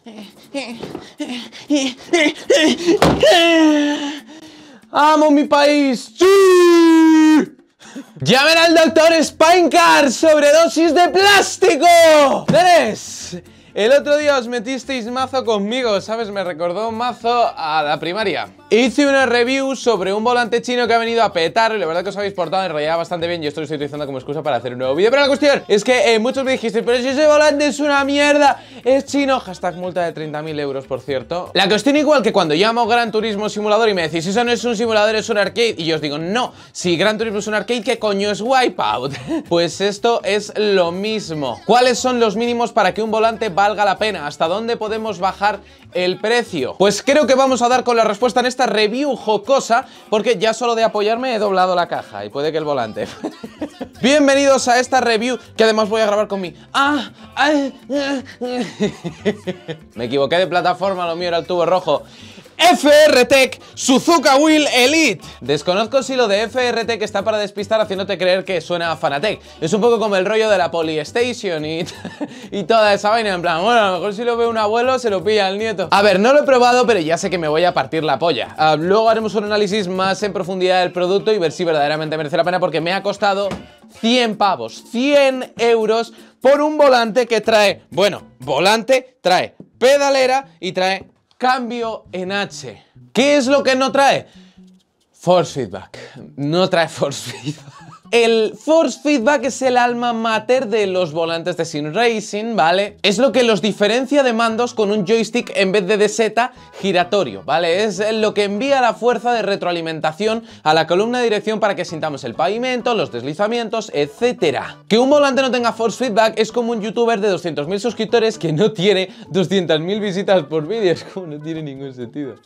¡Amo mi país! ¡Sí! ¡Llamen al doctor Spinecar! ¡Sobredosis de plástico! ¡Nenes! El otro día os metisteis mazo conmigo, ¿sabes? Me recordó mazo a la primaria. Hice una review sobre un volante chino que ha venido a petar y la verdad que os habéis portado en realidad bastante bien y esto lo estoy utilizando como excusa para hacer un nuevo vídeo. Pero la cuestión es que muchos me dijisteis, pero si ese volante es una mierda, es chino. Hashtag multa de 30.000 euros, por cierto. La cuestión igual que cuando llamo Gran Turismo Simulador y me decís, eso no es un simulador, es un arcade. Y yo os digo, no, si Gran Turismo es un arcade, ¿qué coño es Wipeout? Pues esto es lo mismo. ¿Cuáles son los mínimos para que un volante valga la pena? ¿Hasta dónde podemos bajar el precio? Pues creo que vamos a dar con la respuesta en esta review jocosa, porque ya solo de apoyarme he doblado la caja y puede que el volante. Bienvenidos a esta review, que además voy a grabar con mi... Me equivoqué de plataforma, lo mío era el tubo rojo. FRTech Suzuka Wheel Elite. Desconozco si lo de FRTech está para despistar haciéndote creer que suena a Fanatec. Es un poco como el rollo de la Polystation y toda esa vaina. En plan, bueno, a lo mejor si lo ve un abuelo se lo pilla al nieto. A ver, no lo he probado, pero ya sé que me voy a partir la polla. Luego haremos un análisis más en profundidad del producto y ver si verdaderamente merece la pena, porque me ha costado 100 pavos, 100 euros por un volante que trae, bueno, volante, trae pedalera y trae cambio en H. ¿Qué es lo que no trae? Force feedback. No trae force feedback. El force feedback es el alma mater de los volantes de Sim Racing, ¿vale? Es lo que los diferencia de mandos con un joystick en vez de seta giratorio, ¿vale? Es lo que envía la fuerza de retroalimentación a la columna de dirección para que sintamos el pavimento, los deslizamientos, etc. Que un volante no tenga force feedback es como un youtuber de 200.000 suscriptores que no tiene 200.000 visitas por vídeo. Es como no tiene ningún sentido.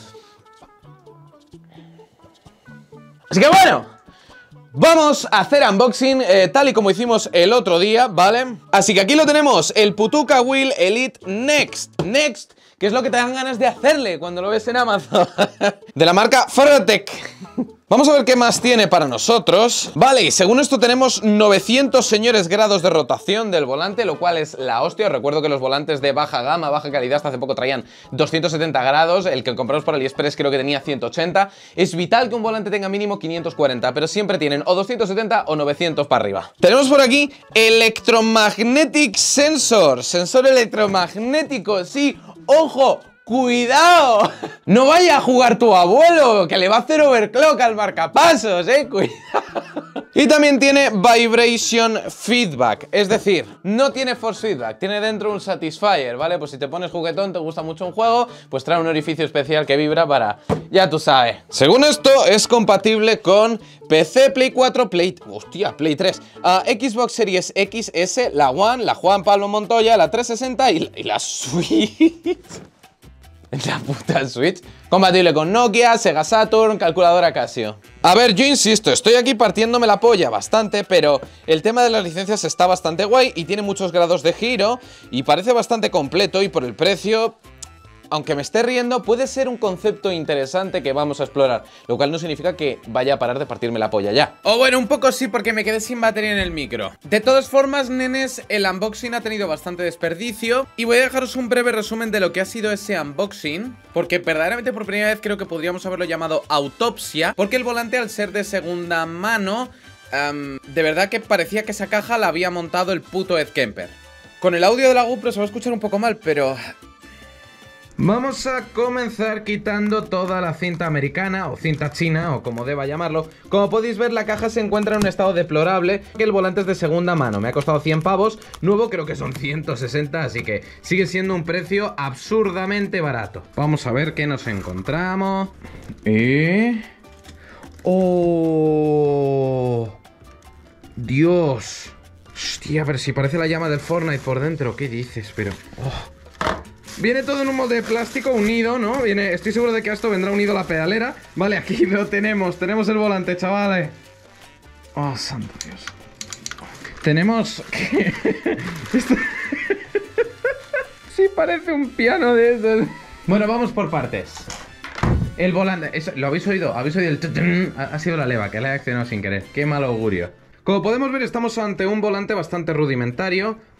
Así que bueno, vamos a hacer unboxing tal y como hicimos el otro día, ¿vale? Así que aquí lo tenemos, el Suzuka Wheel Elite Next, que es lo que te dan ganas de hacerle cuando lo ves en Amazon. De la marca FRTech. Vamos a ver qué más tiene para nosotros. Vale, y según esto tenemos 900 señores grados de rotación del volante, lo cual es la hostia. Os recuerdo que los volantes de baja gama, baja calidad, hasta hace poco traían 270 grados. El que compramos por AliExpress creo que tenía 180. Es vital que un volante tenga mínimo 540, pero siempre tienen o 270 o 900 para arriba. Tenemos por aquí Electromagnetic Sensor. Sensor electromagnético, sí, ojo. ¡Cuidado! No vaya a jugar tu abuelo, que le va a hacer overclock al marcapasos, cuidado. Y también tiene Vibration Feedback, es decir, no tiene Force Feedback, tiene dentro un Satisfier, ¿vale? Pues si te pones juguetón, te gusta mucho un juego, pues trae un orificio especial que vibra para... ya tú sabes. Según esto, es compatible con PC, Play 4, Play 3, Xbox Series XS, la One, la Juan Pablo Montoya, la 360 y la Switch. La puta Switch. Compatible con Nokia, Sega Saturn, calculadora Casio. A ver, yo insisto, estoy aquí partiéndome la polla bastante, pero el tema de las licencias está bastante guay y tiene muchos grados de giro y parece bastante completo, y por el precio, aunque me esté riendo, puede ser un concepto interesante que vamos a explorar, lo cual no significa que vaya a parar de partirme la polla ya. O bueno, un poco sí, porque me quedé sin batería en el micro. De todas formas, nenes, el unboxing ha tenido bastante desperdicio y voy a dejaros un breve resumen de lo que ha sido ese unboxing, porque verdaderamente por primera vez creo que podríamos haberlo llamado autopsia, porque el volante, al ser de segunda mano, de verdad que parecía que esa caja la había montado el puto Ed Kemper. Con el audio de la GoPro se va a escuchar un poco mal, pero... vamos a comenzar quitando toda la cinta americana o cinta china o como deba llamarlo. Como podéis ver, la caja se encuentra en un estado deplorable, que el volante es de segunda mano. Me ha costado 100 pavos, nuevo creo que son 160, así que sigue siendo un precio absurdamente barato. Vamos a ver qué nos encontramos. ¡Oh! ¡Dios! Hostia, pero si parece la llama del Fortnite por dentro. ¿Qué dices? Pero... oh. Viene todo en un molde de plástico unido, ¿no? Viene, estoy seguro de que a esto vendrá unido la pedalera. Vale, aquí lo tenemos. Tenemos el volante, chavales. Oh, santo Dios. Tenemos... esto... sí, parece un piano de esos. Bueno, vamos por partes. El volante... ¿lo habéis oído? ¿Habéis oído el... ha sido la leva, que la he accionado sin querer. Qué mal augurio. Como podemos ver, estamos ante un volante bastante rudimentario.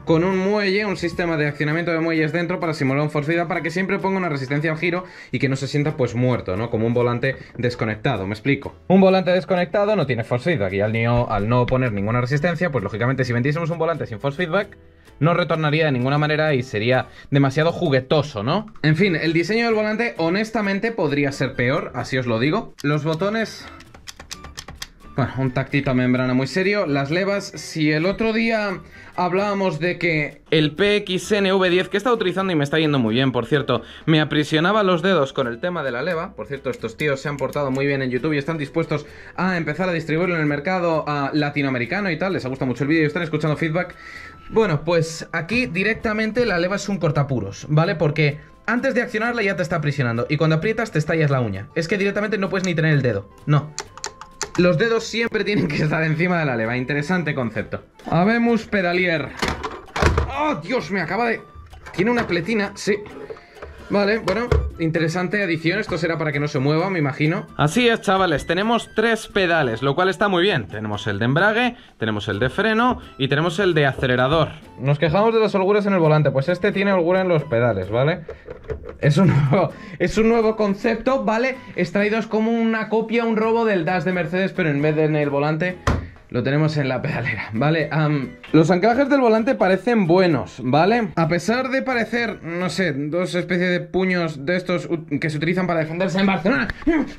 con un muelle, un sistema de accionamiento de muelles dentro para simular un force feedback, para que siempre ponga una resistencia al giro y que no se sienta pues muerto, ¿no? Como un volante desconectado, me explico. Un volante desconectado no tiene force feedback y al no poner ninguna resistencia, pues lógicamente si vendiésemos un volante sin force feedback no retornaría de ninguna manera y sería demasiado juguetoso, ¿no? En fin, el diseño del volante honestamente podría ser peor, así os lo digo. Los botones... Bueno, un tactito a membrana muy serio. Las levas, si el otro día hablábamos de que el PXN V10, que he estado utilizando y me está yendo muy bien, por cierto, me aprisionaba los dedos con el tema de la leva. Por cierto, estos tíos se han portado muy bien en YouTube y están dispuestos a empezar a distribuirlo en el mercado latinoamericano y tal. Les ha gustado mucho el vídeo y están escuchando feedback. Bueno, pues aquí directamente la leva es un cortapuros, ¿vale? Porque antes de accionarla ya te está aprisionando y cuando aprietas te estallas la uña. Es que directamente no puedes ni tener el dedo, no. Los dedos siempre tienen que estar encima de la leva. Interesante concepto. Habemos pedalier. ¡Oh, Dios! Me acaba de... Tiene una pletina, sí. Vale, bueno, interesante adición. Esto será para que no se mueva, me imagino. Así es, chavales, tenemos 3 pedales, lo cual está muy bien. Tenemos el de embrague, tenemos el de freno y tenemos el de acelerador. Nos quejamos de las holguras en el volante, pues este tiene holgura en los pedales, ¿vale? Es un nuevo concepto, ¿vale? Extraídos como una copia, un robo del Dash de Mercedes, pero en vez de en el volante... lo tenemos en la pedalera, ¿vale? Los anclajes del volante parecen buenos, ¿vale? A pesar de parecer, no sé, dos especies de puños de estos que se utilizan para defenderse en Barcelona.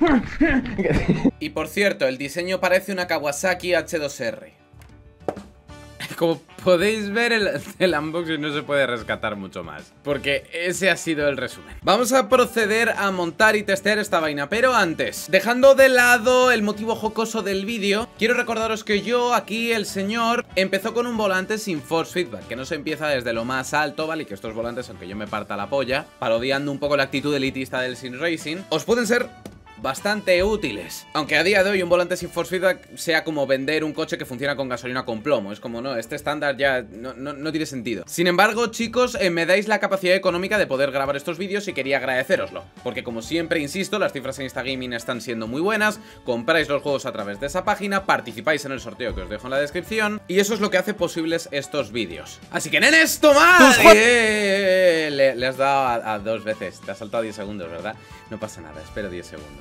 Y por cierto, el diseño parece una Kawasaki H2R. Como podéis ver, el unboxing no se puede rescatar mucho más, porque ese ha sido el resumen. Vamos a proceder a montar y testear esta vaina, pero antes, dejando de lado el motivo jocoso del vídeo, quiero recordaros que yo, aquí, el señor, empezó con un volante sin force feedback, que no se empieza desde lo más alto, ¿vale? Y que estos volantes, aunque yo me parta la polla, parodiando un poco la actitud elitista del Sim Racing, os pueden ser bastante útiles. Aunque a día de hoy un volante sin force feedback sea como vender un coche que funciona con gasolina con plomo. Es como, no, este estándar ya no tiene sentido. Sin embargo, chicos, me dais la capacidad económica de poder grabar estos vídeos y quería agradecéroslo. Porque como siempre insisto, las cifras en Instagaming están siendo muy buenas. Compráis los juegos a través de esa página, participáis en el sorteo que os dejo en la descripción, y eso es lo que hace posibles estos vídeos. Así que, nenes, tomad. Le has dado a 2 veces. Te has saltado 10 segundos, ¿verdad? No pasa nada, espero 10 segundos.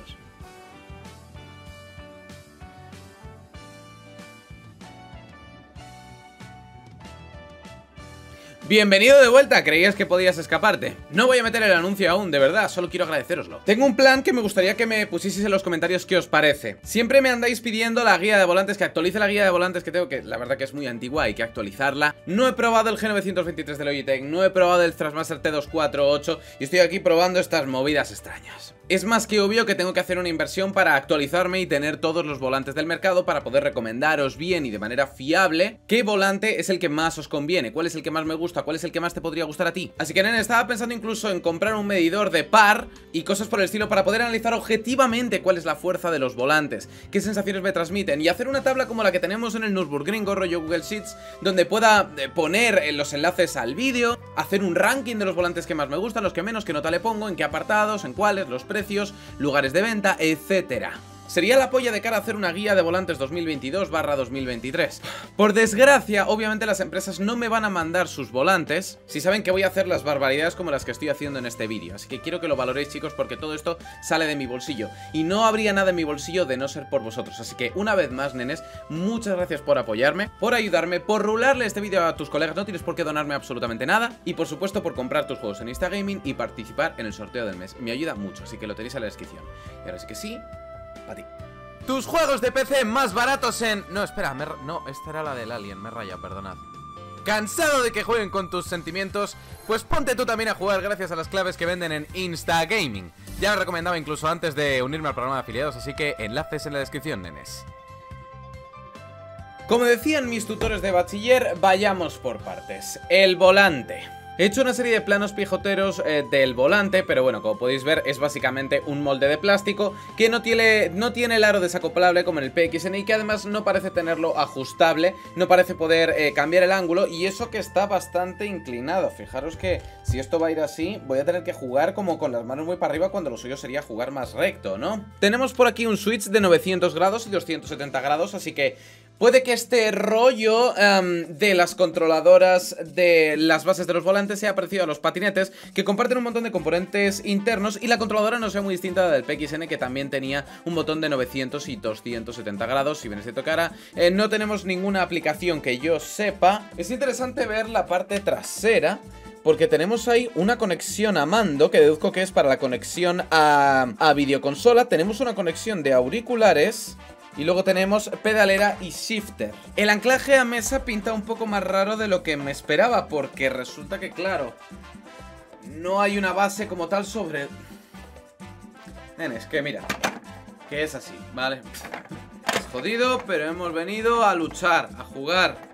Bienvenido de vuelta, ¿creías que podías escaparte? No voy a meter el anuncio aún, de verdad, solo quiero agradeceroslo. Tengo un plan que me gustaría que me pusieseis en los comentarios qué os parece. Siempre me andáis pidiendo la guía de volantes, que actualice la guía de volantes que tengo, que la verdad que es muy antigua, hay que actualizarla. No he probado el G923 de Logitech, no he probado el Thrustmaster T248 y estoy aquí probando estas movidas extrañas. Es más que obvio que tengo que hacer una inversión para actualizarme y tener todos los volantes del mercado para poder recomendaros bien y de manera fiable qué volante es el que más os conviene, cuál es el que más me gusta, cuál es el que más te podría gustar a ti. Así que, nene, estaba pensando incluso en comprar un medidor de par y cosas por el estilo para poder analizar objetivamente cuál es la fuerza de los volantes, qué sensaciones me transmiten y hacer una tabla como la que tenemos en el Nürburgring rollo Google Sheets, donde pueda poner los enlaces al vídeo, hacer un ranking de los volantes que más me gustan, los que menos, qué nota le pongo, en qué apartados, en cuáles, los precios, lugares de venta, etcétera. Sería la polla de cara a hacer una guía de volantes 2022/2023. Por desgracia, obviamente las empresas no me van a mandar sus volantes si saben que voy a hacer las barbaridades como las que estoy haciendo en este vídeo. Así que quiero que lo valoréis, chicos, porque todo esto sale de mi bolsillo. Y no habría nada en mi bolsillo de no ser por vosotros. Así que, una vez más, nenes, muchas gracias por apoyarme, por ayudarme, por rularle este vídeo a tus colegas. No tienes por qué donarme absolutamente nada. Y, por supuesto, por comprar tus juegos en Instagaming y participar en el sorteo del mes. Me ayuda mucho, así que lo tenéis en la descripción. Y ahora sí que sí... para ti. Tus juegos de PC más baratos en... No, espera, no, esta era la del Alien, me raya, perdonad. ¿Cansado de que jueguen con tus sentimientos? Pues ponte tú también a jugar gracias a las claves que venden en Instagaming. Ya lo recomendaba incluso antes de unirme al programa de afiliados, así que enlaces en la descripción, nenes. Como decían mis tutores de bachiller, vayamos por partes. El volante. He hecho una serie de planos pijoteros del volante, pero bueno, como podéis ver, es básicamente un molde de plástico que no tiene el aro desacoplable como en el PXN y que además no parece tenerlo ajustable, no parece poder cambiar el ángulo, y eso que está bastante inclinado. Fijaros que si esto va a ir así, voy a tener que jugar como con las manos muy para arriba cuando lo suyo sería jugar más recto, ¿no? Tenemos por aquí un switch de 900 grados y 270 grados, así que Puede que este rollo de las controladoras de las bases de los volantes sea parecido a los patinetes, que comparten un montón de componentes internos, y la controladora no sea muy distinta del PXN, que también tenía un botón de 900 y 270 grados. Si bien es cierto que ahora no tenemos ninguna aplicación que yo sepa. Es interesante ver la parte trasera, porque tenemos ahí una conexión a mando, que deduzco que es para la conexión a videoconsola. Tenemos una conexión de auriculares y luego tenemos pedalera y shifter. El anclaje a mesa pinta un poco más raro de lo que me esperaba, porque resulta que, claro, no hay una base como tal sobre... Es que mira, que es así, ¿vale? Es jodido, pero hemos venido a luchar, a jugar.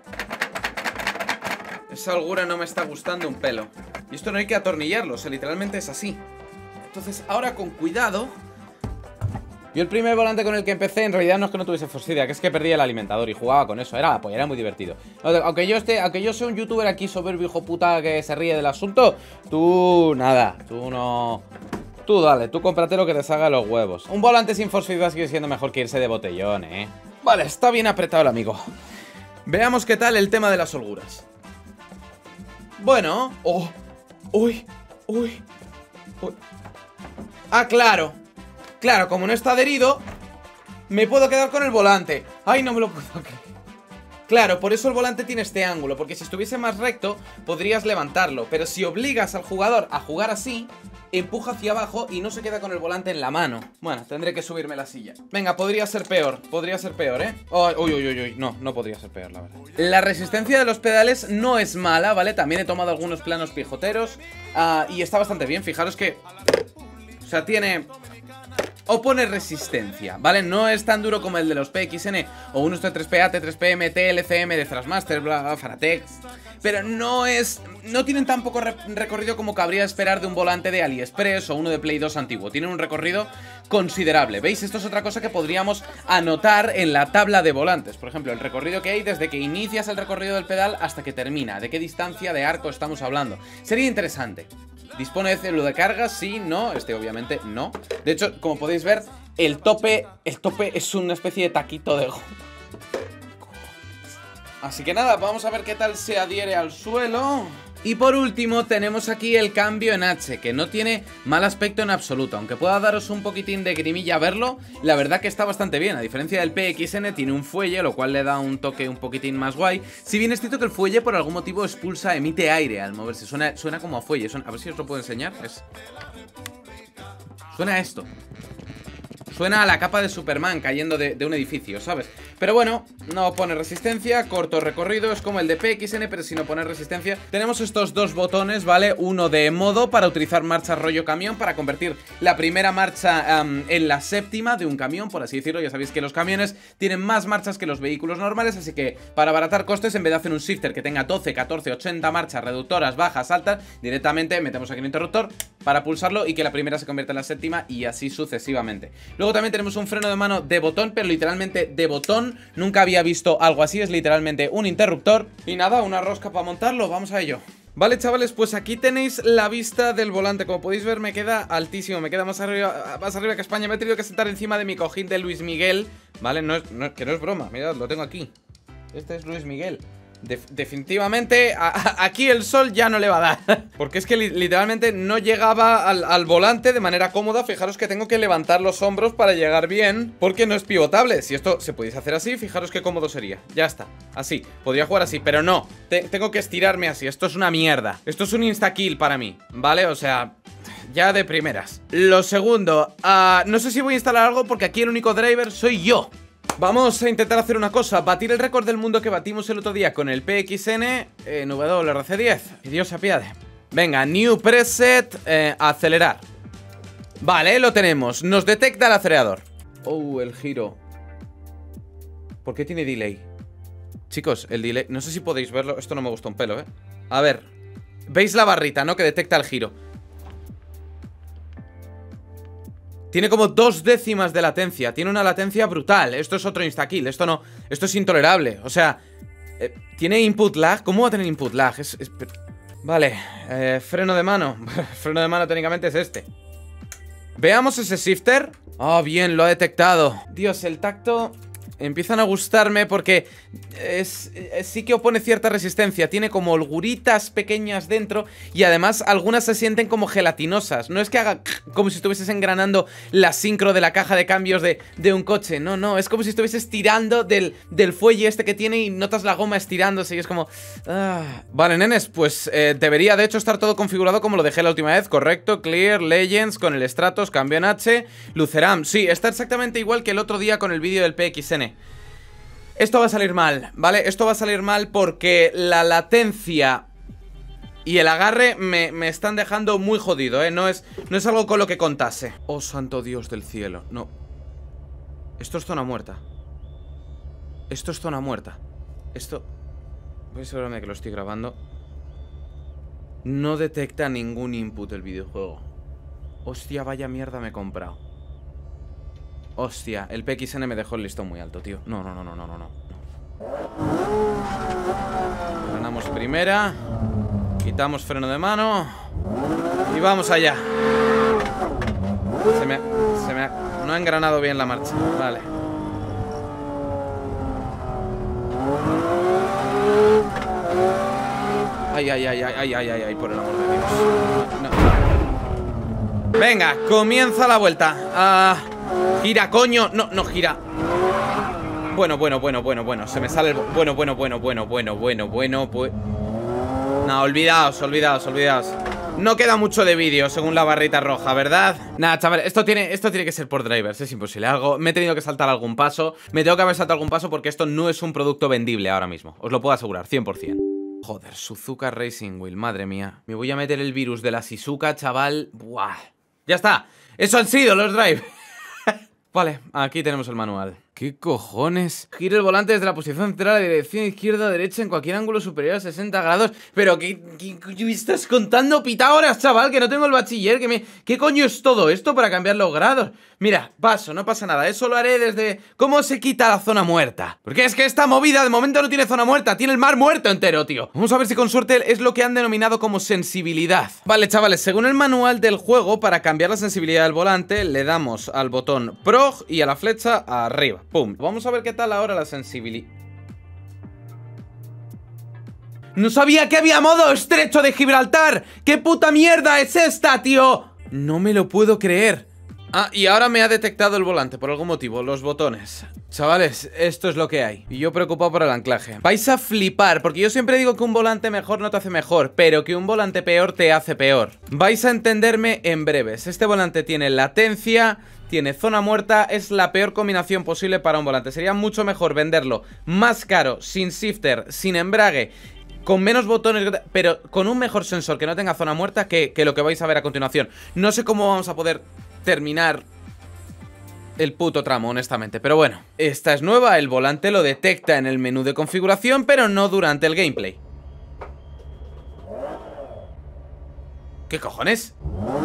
Esa holgura no me está gustando un pelo. Y esto no hay que atornillarlo, o sea, literalmente es así. Entonces, ahora con cuidado. Yo el primer volante con el que empecé, en realidad no es que no tuviese Force Feedback, es que perdí el alimentador y jugaba con eso. Era muy divertido. Aunque yo sea un youtuber aquí soberbio, hijo puta, que se ríe del asunto, tú nada, tú no... Tú dale, tú cómprate lo que te salga de los huevos. Un volante sin Force Feedback sigue siendo mejor que irse de botellón, Vale, está bien apretado el amigo. Veamos qué tal el tema de las holguras. Bueno, uy. Ah, claro, como no está adherido, me puedo quedar con el volante. Ay, no me lo puedo creer. Claro, por eso el volante tiene este ángulo, porque si estuviese más recto podrías levantarlo, pero si obligas al jugador a jugar así, empuja hacia abajo y no se queda con el volante en la mano. Bueno, tendré que subirme la silla. Venga, podría ser peor, Uy, no podría ser peor, la verdad. La resistencia de los pedales no es mala, ¿vale? También he tomado algunos planos pijoteros y está bastante bien. Fijaros que... O sea, tiene... Opone resistencia, ¿vale? No es tan duro como el de los PXN o unos T3PA, T3PM, TLCM de Thrustmaster, Fanatec, pero no tienen tan poco recorrido como cabría esperar de un volante de AliExpress o uno de Play 2 antiguo. Tienen un recorrido considerable, ¿veis? Esto es otra cosa que podríamos anotar en la tabla de volantes. Por ejemplo, el recorrido que hay desde que inicias el recorrido del pedal hasta que termina. ¿De qué distancia de arco estamos hablando? Sería interesante. ¿Dispone de célula de carga? Sí, no, obviamente no. De hecho, como podéis ver, el tope es una especie de taquito de goma. Así que nada, vamos a ver qué tal se adhiere al suelo. Y por último tenemos aquí el cambio en H, que no tiene mal aspecto en absoluto. Aunque pueda daros un poquitín de grimilla verlo, la verdad que está bastante bien. A diferencia del PXN, tiene un fuelle, lo cual le da un toque un poquitín más guay. Si bien es cierto que el fuelle por algún motivo emite aire al moverse. Suena como a fuelle. A ver si os lo puedo enseñar. Suena a esto. Suena a la capa de Superman cayendo de un edificio, ¿sabes? Pero bueno, no pone resistencia, corto recorrido, es como el de PXN, pero sin oponer resistencia. Tenemos estos dos botones, ¿vale? Uno de modo para utilizar marcha rollo camión, para convertir la primera marcha en la séptima de un camión, por así decirlo. Ya sabéis que los camiones tienen más marchas que los vehículos normales, así que para abaratar costes, en vez de hacer un shifter que tenga 12, 14, 80 marchas, reductoras, bajas, altas, directamente metemos aquí un interruptor para pulsarlo y que la primera se convierta en la séptima y así sucesivamente. Luego también tenemos un freno de mano de botón, pero literalmente de botón. Nunca había visto algo así, es literalmente un interruptor. Y nada, una rosca para montarlo, vamos a ello. Vale, chavales, pues aquí tenéis la vista del volante. Como podéis ver, me queda altísimo, me queda más arriba que España. Me he tenido que sentar encima de mi cojín de Luis Miguel. Vale, que no es broma, mirad, lo tengo aquí. Este es Luis Miguel. Definitivamente aquí el sol ya no le va a dar. Porque es que literalmente no llegaba al volante de manera cómoda. Fijaros que tengo que levantar los hombros para llegar bien, porque no es pivotable. Si esto se pudiese hacer así, fijaros qué cómodo sería. Ya está, así, podría jugar así, pero no, tengo que estirarme así. Esto es una mierda, esto es un insta-kill para mí, ¿vale? O sea, ya de primeras. Lo segundo, no sé si voy a instalar algo porque aquí el único driver soy yo. Vamos a intentar hacer una cosa, batir el récord del mundo que batimos el otro día con el PXN en WRC10. Que Dios se apiade. Venga, New Preset, acelerar. Vale, lo tenemos. Nos detecta el acelerador. Oh, el giro. ¿Por qué tiene delay? Chicos, el delay, no sé si podéis verlo. Esto no me gusta un pelo, A ver, ¿veis la barrita, no? Que detecta el giro. Tiene como 2 décimas de latencia. Tiene una latencia brutal. Esto es otro insta-kill. Esto no. Esto es intolerable. O sea, ¿tiene input lag? ¿Cómo va a tener input lag? Vale, freno de mano. Freno de mano técnicamente es este. Veamos ese shifter. Ah, bien, lo ha detectado. Dios, el tacto Empiezan a gustarme porque sí que opone cierta resistencia. Tiene como holguritas pequeñas dentro y además algunas se sienten como gelatinosas. No es que haga como si estuvieses engranando la sincro de la caja de cambios de un coche. No, no, es como si estuvieses tirando del fuelle este que tiene y notas la goma estirándose y es como... Vale, nenes, pues debería de hecho estar todo configurado como lo dejé la última vez. Correcto, Clear, Legends, con el Stratos, cambio en H, Luceram. Sí, está exactamente igual que el otro día con el vídeo del PXN. Esto va a salir mal, ¿vale? Esto va a salir mal porque la latencia y el agarre me están dejando muy jodido, ¿eh? No es algo con lo que contase. Oh, santo Dios del cielo. No. Esto es zona muerta. Esto es zona muerta. Esto... Voy a asegurarme de que lo estoy grabando. No detecta ningún input el videojuego. Hostia, vaya mierda me he comprado. Hostia, el PXN me dejó el listón muy alto, tío. No. Ganamos primera. Quitamos freno de mano. Y vamos allá. No ha engranado bien la marcha. Vale. Ay, por el amor de Dios. No. Venga, comienza la vuelta. Gira, coño. No gira. Bueno. Se me sale el... Bueno. No, olvidaos. No queda mucho de vídeo según la barrita roja, ¿verdad? Nada, chaval, esto tiene que ser por drivers. Es imposible. Me he tenido que saltar algún paso. Me tengo que haber saltado algún paso porque esto no es un producto vendible ahora mismo. Os lo puedo asegurar, 100%. Joder, Suzuka Racing Wheel, madre mía. Me voy a meter el virus de la Shizuka, chaval. Buah. Ya está. Eso han sido los drivers. Vale, aquí tenemos el manual. ¿Qué cojones? Gire el volante desde la posición central a la dirección izquierda o derecha en cualquier ángulo superior a 60 grados. Pero ¿qué me estás contando, Pitágoras, chaval? Que no tengo el bachiller. ¿Qué coño es todo esto para cambiar los grados? Mira, paso, no pasa nada. Eso lo haré desde... ¿Cómo se quita la zona muerta? Porque es que esta movida de momento no tiene zona muerta. Tiene el mar muerto entero, tío. Vamos a ver si con suerte es lo que han denominado como sensibilidad. Vale, chavales, según el manual del juego, para cambiar la sensibilidad del volante, le damos al botón PROG y a la flecha arriba. ¡Pum! Vamos a ver qué tal ahora la sensibilidad. ¡No sabía que había modo estrecho de Gibraltar! ¡Qué puta mierda es esta, tío! No me lo puedo creer. Y ahora me ha detectado el volante por algún motivo, los botones. Chavales, esto es lo que hay. Y yo preocupado por el anclaje. Vais a flipar, porque yo siempre digo que un volante mejor no te hace mejor, pero que un volante peor te hace peor. Vais a entenderme en breves. Este volante tiene latencia, tiene zona muerta, es la peor combinación posible para un volante. Sería mucho mejor venderlo más caro, sin shifter, sin embrague, con menos botones, pero con un mejor sensor que no tenga zona muerta que lo que vais a ver a continuación. No sé cómo vamos a poder terminar el puto tramo, honestamente, pero bueno. Esta es nueva, el volante lo detecta en el menú de configuración, pero no durante el gameplay. ¿Qué cojones?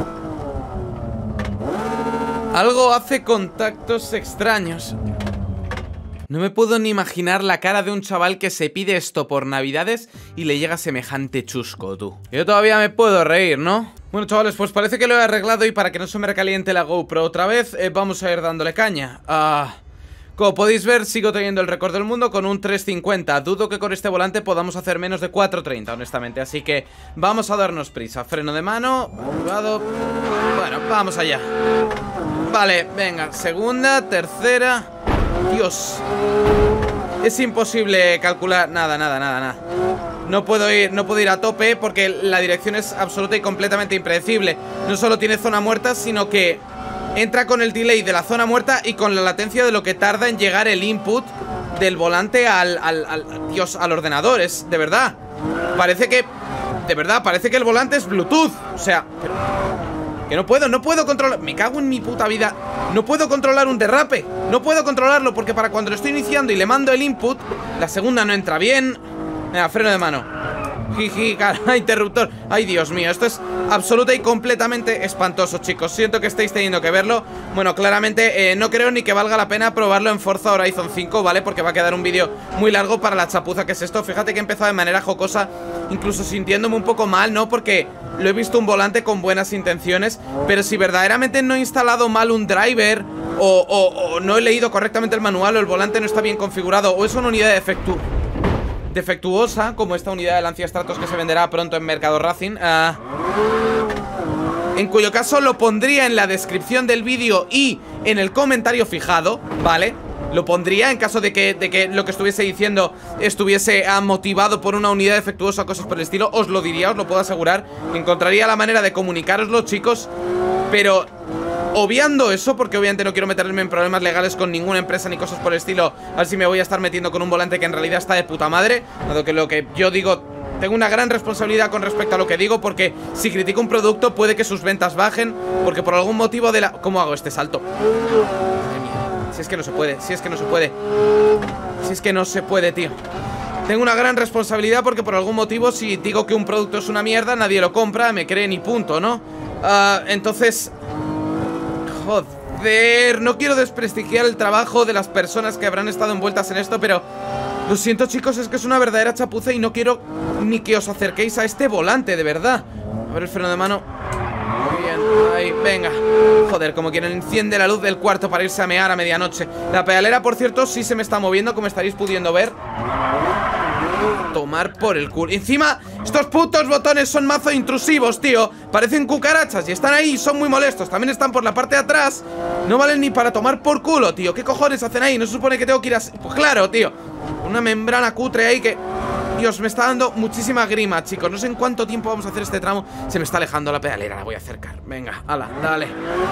Algo hace contactos extraños. No me puedo ni imaginar la cara de un chaval que se pide esto por navidades y le llega semejante chusco, tú. Yo todavía me puedo reír, ¿no? Bueno, chavales, pues parece que lo he arreglado y para que no se me recaliente la GoPro otra vez, vamos a ir dándole caña. Como podéis ver, sigo teniendo el récord del mundo con un 3.50. Dudo que con este volante podamos hacer menos de 4.30, honestamente. Así que vamos a darnos prisa. Freno de mano, activado. Bueno, vamos allá. Vale, venga, segunda, tercera. Dios. Es imposible calcular. Nada. No puedo ir a tope porque la dirección es absoluta y completamente impredecible. No solo tiene zona muerta, sino que entra con el delay de la zona muerta y con la latencia de lo que tarda en llegar el input del volante al ordenador. Es de verdad. Parece que el volante es Bluetooth. O sea, que no puedo controlar. Me cago en mi puta vida. No puedo controlar un derrape. No puedo controlarlo porque para cuando lo estoy iniciando y le mando el input, la segunda no entra bien. Venga, freno de mano. Jiji, cara, interruptor. Ay, Dios mío, esto es absoluta y completamente espantoso, chicos. Siento que estéis teniendo que verlo. Bueno, claramente no creo ni que valga la pena probarlo en Forza Horizon 5, ¿vale? Porque va a quedar un vídeo muy largo para la chapuza que es esto. Fíjate que he empezado de manera jocosa, incluso sintiéndome un poco mal, ¿no? Porque lo he visto un volante con buenas intenciones, pero si verdaderamente no he instalado mal un driver o no he leído correctamente el manual, o el volante no está bien configurado, o es una unidad defectuosa, como esta unidad de Lancia Stratos que se venderá pronto en Mercado Racing, en cuyo caso lo pondría en la descripción del vídeo y en el comentario fijado, ¿vale? Lo pondría en caso de que lo que estuviese diciendo estuviese motivado por una unidad defectuosa o cosas por el estilo. Os lo diría, os lo puedo asegurar. Encontraría la manera de comunicároslo, chicos. Pero obviando eso, porque obviamente no quiero meterme en problemas legales con ninguna empresa ni cosas por el estilo, a ver si me voy a estar metiendo con un volante que en realidad está de puta madre, dado que lo que yo digo, tengo una gran responsabilidad con respecto a lo que digo, porque si critico un producto puede que sus ventas bajen, porque por algún motivo de la... ¿Cómo hago este salto? Si es que no se puede, si es que no se puede. Si es que no se puede, tío. Tengo una gran responsabilidad porque por algún motivo, si digo que un producto es una mierda, nadie lo compra, me cree ni punto, ¿no? Entonces... Joder, no quiero desprestigiar el trabajo de las personas que habrán estado envueltas en esto, pero... Lo siento, chicos, es que es una verdadera chapuza y no quiero ni que os acerquéis a este volante, de verdad. A ver el freno de mano. Muy bien, ahí, venga. Joder, como quien enciende la luz del cuarto para irse a mear a medianoche. La pedalera, por cierto, sí se me está moviendo, como estaréis pudiendo ver. Tomar por el culo. Encima, estos putos botones son mazo intrusivos, tío. Parecen cucarachas y están ahí, son muy molestos. También están por la parte de atrás. No valen ni para tomar por culo, tío. ¿Qué cojones hacen ahí? No se supone que tengo que ir a... Pues claro, tío. Una membrana cutre ahí que... Dios, me está dando muchísima grima, chicos. No sé en cuánto tiempo vamos a hacer este tramo. Se me está alejando la pedalera, la voy a acercar. Venga, ala, dale.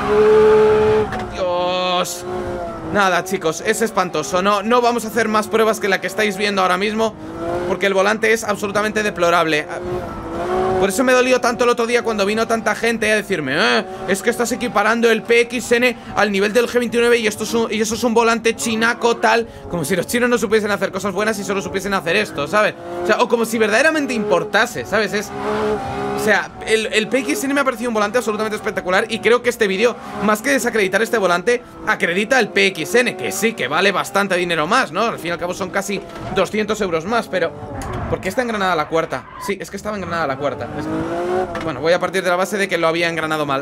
Dios. Nada, chicos, es espantoso. No vamos a hacer más pruebas que la que estáis viendo ahora mismo, porque el volante es absolutamente deplorable. Por eso me dolió tanto el otro día cuando vino tanta gente a decirme es que estás equiparando el PXN al nivel del G29 y eso es un volante chinaco tal. Como si los chinos no supiesen hacer cosas buenas y solo supiesen hacer esto, ¿sabes? O sea, o como si verdaderamente importase, ¿sabes? O sea, el PXN me ha parecido un volante absolutamente espectacular y creo que este vídeo, más que desacreditar este volante, acredita el PXN, que sí, que vale bastante dinero más, ¿no? Al fin y al cabo son casi 200 euros más, pero... ¿Por qué está engranada la cuarta? Sí, es que estaba engranada la cuarta. Bueno, voy a partir de la base de que lo había engranado mal.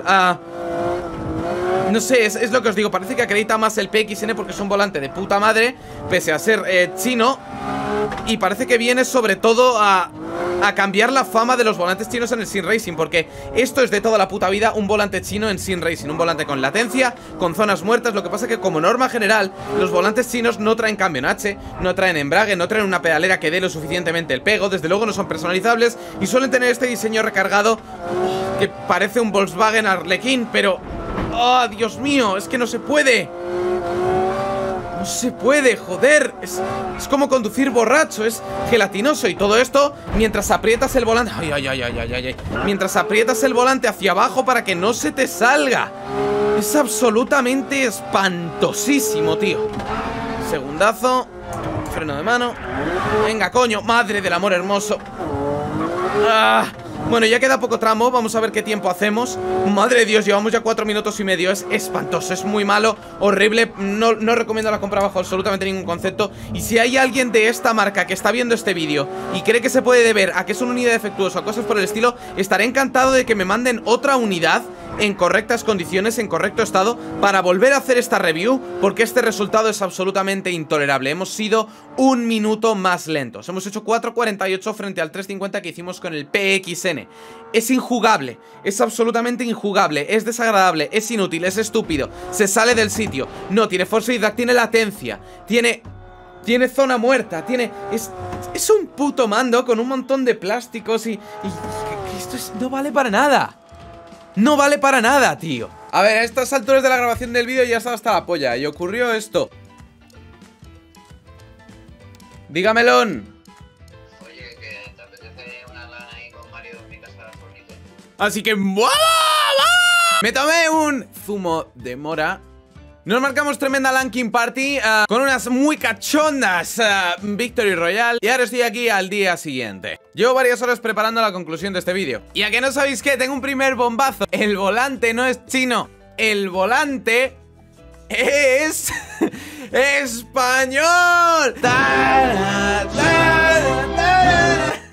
No sé, es lo que os digo. Parece que acredita más el PXN porque es un volante de puta madre, pese a ser chino. Y parece que viene sobre todo a cambiar la fama de los volantes chinos en el Sim Racing, porque esto es de toda la puta vida un volante chino en Sim Racing, un volante con latencia, con zonas muertas. Lo que pasa es que como norma general los volantes chinos no traen cambio en H, no traen embrague, no traen una pedalera que dé lo suficientemente el pego, desde luego no son personalizables y suelen tener este diseño recargado que parece un Volkswagen Arlequín, pero... ¡Oh, Dios mío! Es que no se puede. No se puede, joder. Es como conducir borracho, es gelatinoso. Y todo esto mientras aprietas el volante. Ay. Mientras aprietas el volante hacia abajo para que no se te salga. Es absolutamente espantosísimo, tío. Segundazo. Freno de mano. Venga, coño. Madre del amor hermoso. Bueno, ya queda poco tramo, vamos a ver qué tiempo hacemos. Madre de Dios, llevamos ya 4 minutos y medio. Es espantoso, es muy malo, horrible. No recomiendo la compra bajo absolutamente ningún concepto. Y si hay alguien de esta marca que está viendo este vídeo y cree que se puede deber a que es una unidad defectuosa o cosas por el estilo, estaré encantado de que me manden otra unidad en correctas condiciones, en correcto estado, para volver a hacer esta review, porque este resultado es absolutamente intolerable. Hemos sido 1 minuto más lentos. Hemos hecho 4.48 frente al 3.50 que hicimos con el PXN. Es injugable, es absolutamente injugable, es desagradable, es inútil, es estúpido, se sale del sitio, no tiene force feedback, tiene latencia, tiene zona muerta, es un puto mando con un montón de plásticos y esto no vale para nada. No vale para nada, tío. A ver, a estas alturas de la grabación del vídeo ya estaba hasta la polla. Y ocurrió esto. Dígamelo. Oye, que te apetece una lana ahí con Mario en mi casa bonito. Así que... Me tomé un zumo de mora. Nos marcamos tremenda Lanking Party con unas muy cachondas Victory Royale. Y ahora estoy aquí al día siguiente. Llevo varias horas preparando la conclusión de este vídeo. Y a que no sabéis qué, tengo un primer bombazo. El volante no es chino. El volante es... ¡español!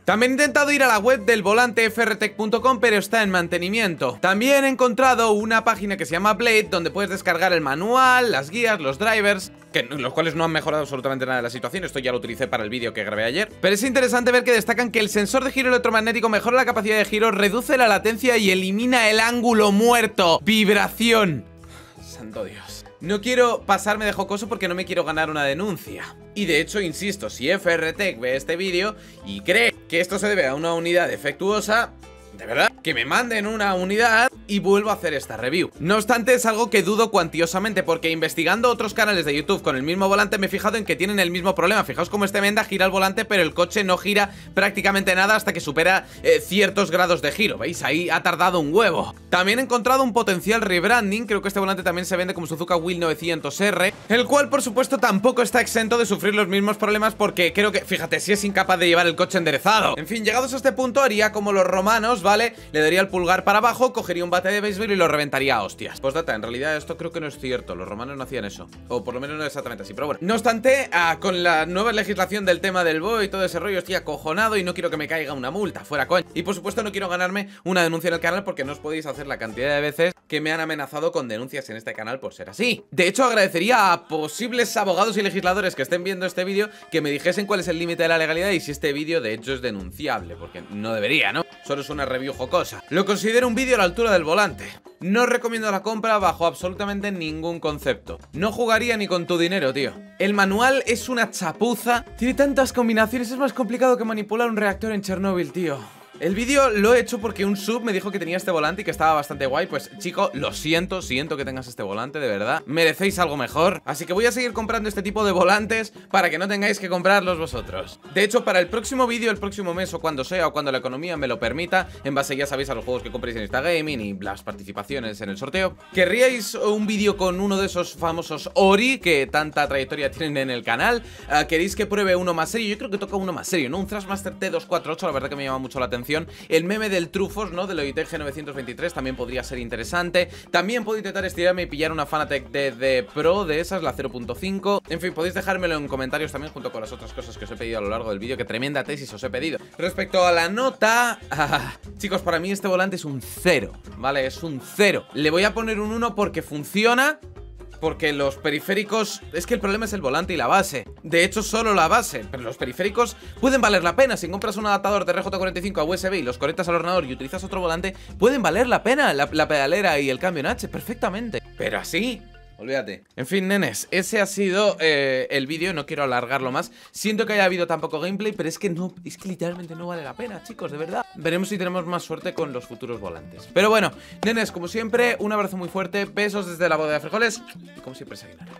También he intentado ir a la web del volante frtech.com, pero está en mantenimiento. También he encontrado una página que se llama Blade, donde puedes descargar el manual, las guías, los drivers, los cuales no han mejorado absolutamente nada de la situación. Esto ya lo utilicé para el vídeo que grabé ayer. Pero es interesante ver que destacan que el sensor de giro electromagnético mejora la capacidad de giro, reduce la latencia y elimina el ángulo muerto. Vibración. Santo Dios. No quiero pasarme de jocoso porque no me quiero ganar una denuncia. Y de hecho, insisto, si FRTech ve este vídeo y cree que esto se debe a una unidad defectuosa, de verdad, que me manden una unidad y vuelvo a hacer esta review. No obstante, es algo que dudo cuantiosamente, porque investigando otros canales de YouTube con el mismo volante me he fijado en que tienen el mismo problema. Fijaos cómo este Menda gira el volante, pero el coche no gira prácticamente nada hasta que supera ciertos grados de giro. ¿Veis? Ahí ha tardado un huevo. También he encontrado un potencial rebranding. Creo que este volante también se vende como Suzuka Wheel 900R, el cual por supuesto tampoco está exento de sufrir los mismos problemas, porque creo que, fíjate, si es incapaz de llevar el coche enderezado. En fin, llegados a este punto haría como los romanos, ¿vale? Le daría el pulgar para abajo, cogería un bate de béisbol y lo reventaría a hostias. Postdata, en realidad esto creo que no es cierto. Los romanos no hacían eso, o por lo menos no exactamente así, pero bueno. No obstante, con la nueva legislación del tema del BOE y todo ese rollo, estoy acojonado y no quiero que me caiga una multa, fuera coña. Y por supuesto no quiero ganarme una denuncia en el canal, porque no os podéis hacer la cantidad de veces que me han amenazado con denuncias en este canal por ser así. De hecho, agradecería a posibles abogados y legisladores que estén viendo este vídeo que me dijesen cuál es el límite de la legalidad y si este vídeo de hecho es denunciable, porque no debería, ¿no? Solo es una review jocosa. Lo considero un vídeo a la altura del volante. No recomiendo la compra bajo absolutamente ningún concepto. No jugaría ni con tu dinero, tío. El manual es una chapuza. Tiene tantas combinaciones, es más complicado que manipular un reactor en Chernóbil, tío. El vídeo lo he hecho porque un sub me dijo que tenía este volante y que estaba bastante guay. Pues chico, lo siento, siento que tengas este volante, de verdad. Merecéis algo mejor. Así que voy a seguir comprando este tipo de volantes para que no tengáis que comprarlos vosotros. De hecho, para el próximo vídeo, el próximo mes o cuando sea, o cuando la economía me lo permita, en base, ya sabéis, a los juegos que compréis en Instagaming y las participaciones en el sorteo, ¿querríais un vídeo con uno de esos famosos Ori que tanta trayectoria tienen en el canal? ¿Queréis que pruebe uno más serio? Yo creo que toca uno más serio, ¿no? Un Thrustmaster T248, la verdad que me llama mucho la atención. El meme del Trufos, ¿no? Del Logitech G923 también podría ser interesante. También puedo intentar estirarme y pillar una Fanatec de Pro de esas, la 0.5. En fin, podéis dejármelo en comentarios también junto con las otras cosas que os he pedido a lo largo del vídeo. Que tremenda tesis os he pedido. Respecto a la nota, chicos, para mí este volante es un 0, ¿vale? Es un 0. Le voy a poner un 1 porque funciona, porque los periféricos... Es que el problema es el volante y la base. De hecho, solo la base. Pero los periféricos pueden valer la pena. Si compras un adaptador de RJ45 a USB y los conectas al ordenador y utilizas otro volante, pueden valer la pena la pedalera y el cambio en H, perfectamente. Pero así... olvídate. En fin, nenes, ese ha sido el vídeo. No quiero alargarlo más. Siento que haya habido tan poco gameplay, pero es que no, es que literalmente no vale la pena, chicos, de verdad. Veremos si tenemos más suerte con los futuros volantes. Pero bueno, nenes, como siempre, un abrazo muy fuerte. Besos desde la boda de frijoles. Y como siempre, sayonara.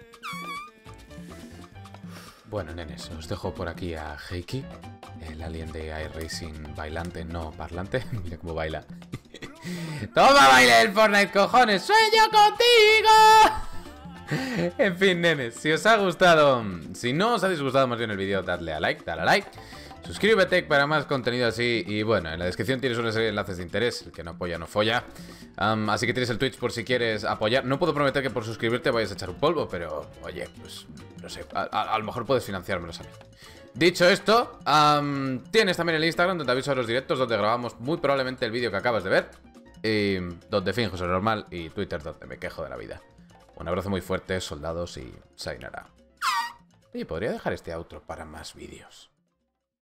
Bueno, nenes, os dejo por aquí a Heiki, el alien de iRacing bailante, no parlante. Mira cómo baila. ¡Toma, baile el Fortnite, cojones! ¡Sueño contigo! En fin, nenes, si os ha gustado, si no os ha disgustado más bien el vídeo, dadle a like, suscríbete para más contenido así. Y bueno, en la descripción tienes una serie de enlaces de interés. El que no apoya no folla. Así que tienes el Twitch por si quieres apoyar. No puedo prometer que por suscribirte vayas a echar un polvo, pero oye, pues no sé, a lo mejor puedes financiármelos a mí. Dicho esto, tienes también el Instagram donde aviso a los directos, donde grabamos muy probablemente el vídeo que acabas de ver, y donde finjo ser normal, y Twitter donde me quejo de la vida. Un abrazo muy fuerte, soldados, y sayonara. Y podría dejar este outro para más vídeos.